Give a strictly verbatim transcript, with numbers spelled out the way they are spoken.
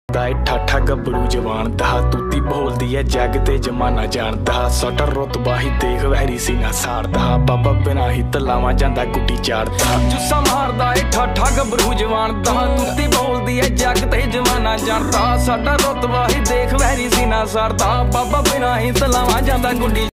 दाए ठाठा गबरू जवान दा तूती बोलदी है जग ते जमाना जानदा साडा रुतबा ही देख वैरी सीना साड़दा बाबा बिना ही तलावा जांदा गुड्डी चाड़दा जुस्सा मारदा ए ठाठा गबरू जवान दा तूती बोलदी है जग ते जमाना जानदा साडा रुतबा ही देख वैरी सीना साड़दा बाबा बिना ही तलावा जांदा गुड्डी